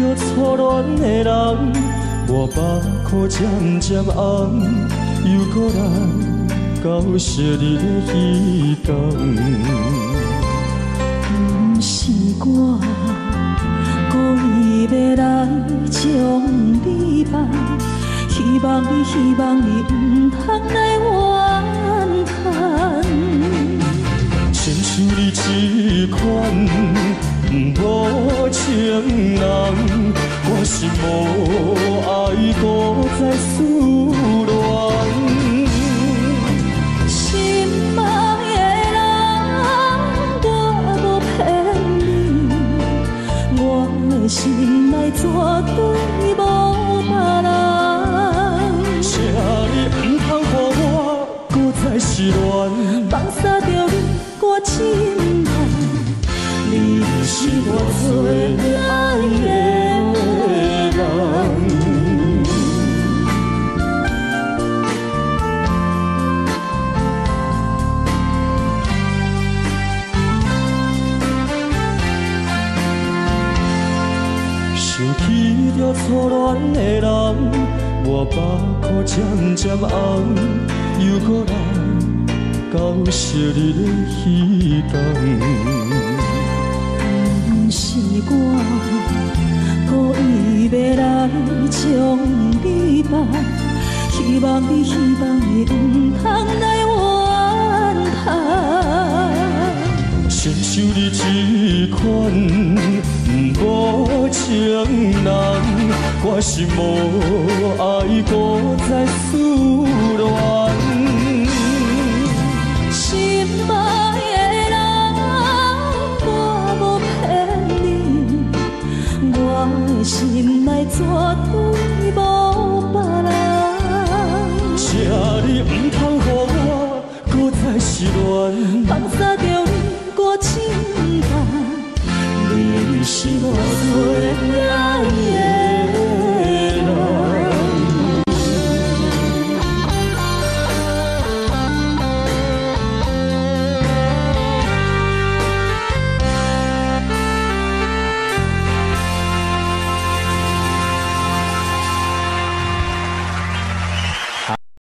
着初恋的人，我目眶渐渐红，又搁来交惜你的彼天。 不是我故意要来将你放，希望你不通来怨叹。 亲像你这款无情人，我是无爱搁再思恋。 心爱的人，我无骗你，我的心内绝对无别人。 请你不通予我搁再失恋， 放洒着你我心爱，你是我最爱的人。 想起着初恋的人，我目眶渐渐红，又搁来交惜你的彼天。 不是我故意要来将你放，希望你不通来怨叹。 亲像你这款无情人，我是无爱搁再思恋。 心爱的人，我无骗你，我的心内绝对无